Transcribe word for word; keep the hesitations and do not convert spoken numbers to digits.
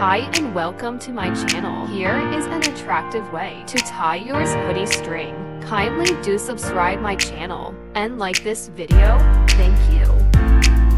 Hi and welcome to my channel. Here is an attractive way to tie your hoodie string. Kindly do subscribe my channel and like this video. Thank you.